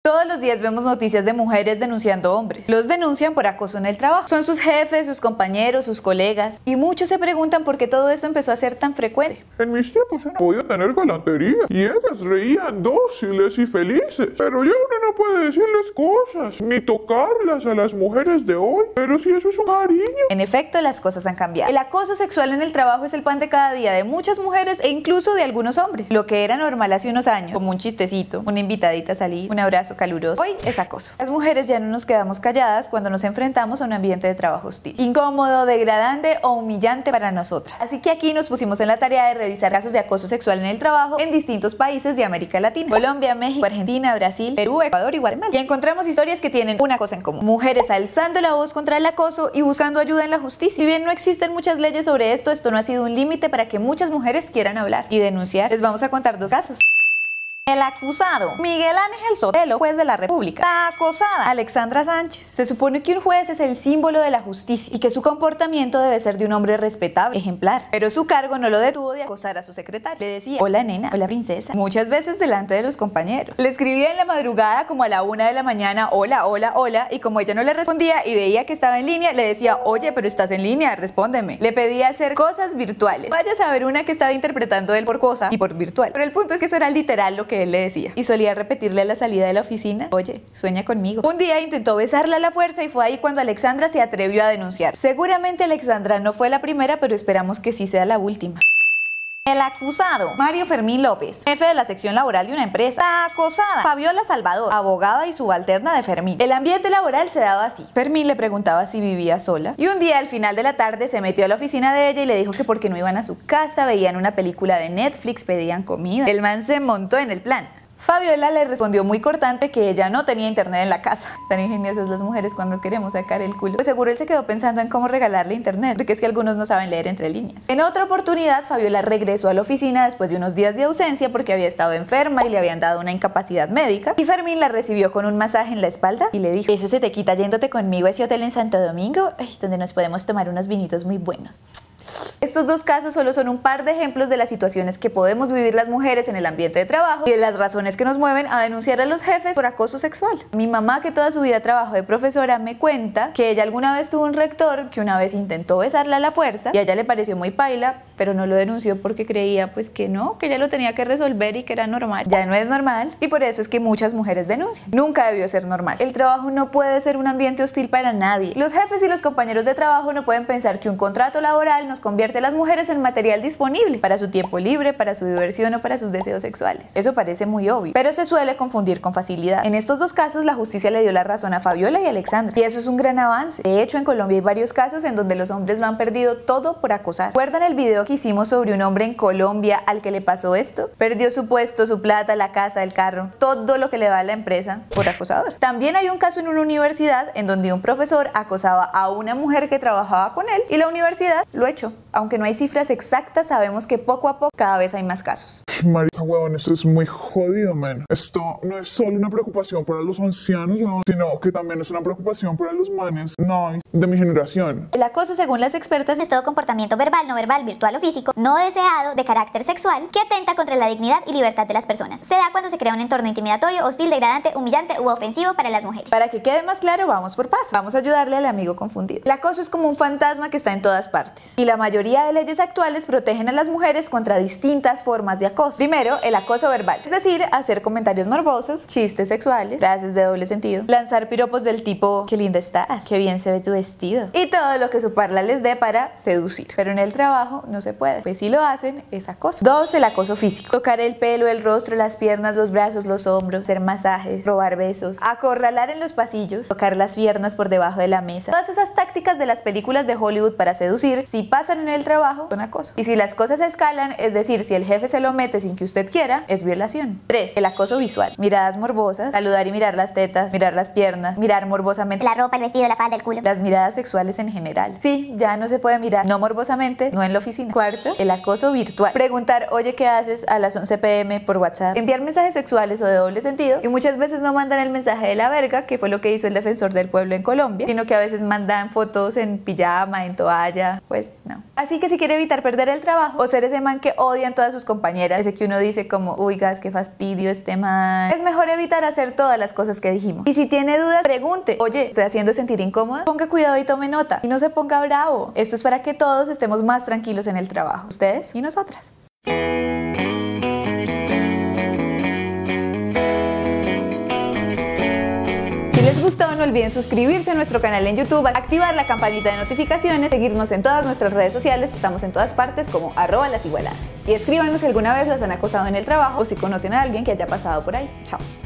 Todos los días vemos noticias de mujeres denunciando hombres. Los denuncian por acoso en el trabajo. Son sus jefes, sus compañeros, sus colegas. Y muchos se preguntan por qué todo esto empezó a ser tan frecuente. En mis tiempos uno podía tener galantería y ellas reían dóciles y felices. Pero ya uno no puede decirles cosas, ni tocarlas a las mujeres de hoy. Pero si eso es un cariño. En efecto, las cosas han cambiado. El acoso sexual en el trabajo es el pan de cada día de muchas mujeres e incluso de algunos hombres. Lo que era normal hace unos años, como un chistecito, una invitadita a salir, un abrazo caluroso, hoy es acoso. Las mujeres ya no nos quedamos calladas cuando nos enfrentamos a un ambiente de trabajo hostil, incómodo, degradante o humillante para nosotras. Así que aquí nos pusimos en la tarea de revisar casos de acoso sexual en el trabajo en distintos países de América Latina: Colombia, México, Argentina, Brasil, Perú, Ecuador y Guatemala. Y encontramos historias que tienen una cosa en común: mujeres alzando la voz contra el acoso y buscando ayuda en la justicia. Si bien no existen muchas leyes sobre esto, esto no ha sido un límite para que muchas mujeres quieran hablar y denunciar. Les vamos a contar dos casos. El acusado, Miguel Ángel Sotelo, juez de la República. La acosada, Alexandra Sánchez. Se supone que un juez es el símbolo de la justicia y que su comportamiento debe ser de un hombre respetable, ejemplar. Pero su cargo no lo detuvo de acosar a su secretaria. Le decía: hola nena, hola princesa, muchas veces delante de los compañeros. Le escribía en la madrugada como a la 1 de la mañana: hola, hola, hola, y como ella no le respondía y veía que estaba en línea, le decía: oye, pero estás en línea, respóndeme. Le pedía hacer cosas virtuales. Vaya a saber una que estaba interpretando él por cosa y por virtual. Pero el punto es que eso era literal lo que él le decía. Y solía repetirle a la salida de la oficina: oye, sueña conmigo. Un día intentó besarla a la fuerza y fue ahí cuando Alexandra se atrevió a denunciar. Seguramente Alexandra no fue la primera, pero esperamos que sí sea la última. El acusado, Mario Fermín López, jefe de la sección laboral de una empresa. La acosada, Fabiola Salvador, abogada y subalterna de Fermín. El ambiente laboral se daba así. Fermín le preguntaba si vivía sola y un día al final de la tarde se metió a la oficina de ella y le dijo que porque no iban a su casa, veían una película de Netflix, pedían comida. El man se montó en el plan. Fabiola le respondió muy cortante que ella no tenía internet en la casa. Tan ingeniosas las mujeres cuando queremos sacar el culo. Pues seguro él se quedó pensando en cómo regalarle internet, porque es que algunos no saben leer entre líneas. En otra oportunidad, Fabiola regresó a la oficina después de unos días de ausencia porque había estado enferma y le habían dado una incapacidad médica. Y Fermín la recibió con un masaje en la espalda y le dijo: eso se te quita yéndote conmigo a ese hotel en Santo Domingo, donde nos podemos tomar unos vinitos muy buenos. Estos dos casos solo son un par de ejemplos de las situaciones que podemos vivir las mujeres en el ambiente de trabajo y de las razones que nos mueven a denunciar a los jefes por acoso sexual. Mi mamá, que toda su vida trabajó de profesora, me cuenta que ella alguna vez tuvo un rector que una vez intentó besarla a la fuerza y a ella le pareció muy paila, pero no lo denunció porque creía pues que no, que ella lo tenía que resolver y que era normal. Ya no es normal y por eso es que muchas mujeres denuncian. Nunca debió ser normal. El trabajo no puede ser un ambiente hostil para nadie. Los jefes y los compañeros de trabajo no pueden pensar que un contrato laboral nos convierte a las mujeres en material disponible para su tiempo libre, para su diversión o para sus deseos sexuales. Eso parece muy obvio, pero se suele confundir con facilidad. En estos dos casos la justicia le dio la razón a Fabiola y a Alexandra y eso es un gran avance. De hecho, en Colombia hay varios casos en donde los hombres lo han perdido todo por acosar. ¿Recuerdan el video que hicimos sobre un hombre en Colombia al que le pasó esto? Perdió su puesto, su plata, la casa, el carro, todo lo que le va a la empresa por acosador. También hay un caso en una universidad en donde un profesor acosaba a una mujer que trabajaba con él y la universidad lo echó. Aunque no hay cifras exactas, sabemos que poco a poco cada vez hay más casos. Marica, huevón, esto es muy jodido, man. Esto no es solo una preocupación para los ancianos, huevón, sino que también es una preocupación para los manes, no, de mi generación. El acoso, según las expertas, es todo comportamiento verbal, no verbal, virtual o físico, no deseado, de carácter sexual, que atenta contra la dignidad y libertad de las personas. Se da cuando se crea un entorno intimidatorio, hostil, degradante, humillante u ofensivo para las mujeres. Para que quede más claro, vamos por paso. Vamos a ayudarle al amigo confundido. El acoso es como un fantasma que está en todas partes y la mayoría de leyes actuales protegen a las mujeres contra distintas formas de acoso. Primero, el acoso verbal, es decir, hacer comentarios morbosos, chistes sexuales, frases de doble sentido, lanzar piropos del tipo: qué linda estás, qué bien se ve tu vestido, y todo lo que su parla les dé para seducir. Pero en el trabajo no se puede, pues si lo hacen es acoso. 2. El acoso físico: tocar el pelo, el rostro, las piernas, los brazos, los hombros, hacer masajes, robar besos, acorralar en los pasillos, tocar las piernas por debajo de la mesa. Todas esas tácticas de las películas de Hollywood para seducir, si pasan en el trabajo, son acoso. Y si las cosas escalan, es decir, si el jefe se lo mete sin que usted quiera, es violación. 3. El acoso visual: miradas morbosas, saludar y mirar las tetas, mirar las piernas, mirar morbosamente La ropa, el vestido, la falda, el culo. las miradas sexuales en general. Sí, ya no se puede mirar, no morbosamente, no en la oficina. 4. El acoso virtual: preguntar: oye, ¿qué haces? A las 11 p.m. por WhatsApp. Enviar mensajes sexuales o de doble sentido, y muchas veces no mandan el mensaje de la verga, que fue lo que hizo el defensor del pueblo en Colombia, sino que a veces mandan fotos en pijama, en toalla, pues no. Así que si quiere evitar perder el trabajo o ser ese man que odian todas sus compañeras, ese que uno dice como, uy gas, qué fastidio este man, es mejor evitar hacer todas las cosas que dijimos. Y si tiene dudas, pregunte, oye, ¿estoy haciendo sentir incómoda? Ponga cuidado y tome nota. Y no se ponga bravo. Esto es para que todos estemos más tranquilos en el trabajo, ustedes y nosotras. Si les gustó, no olviden suscribirse a nuestro canal en YouTube, activar la campanita de notificaciones, seguirnos en todas nuestras redes sociales, estamos en todas partes como @lasigualadas. Y escríbanos si alguna vez las han acosado en el trabajo o si conocen a alguien que haya pasado por ahí. Chao.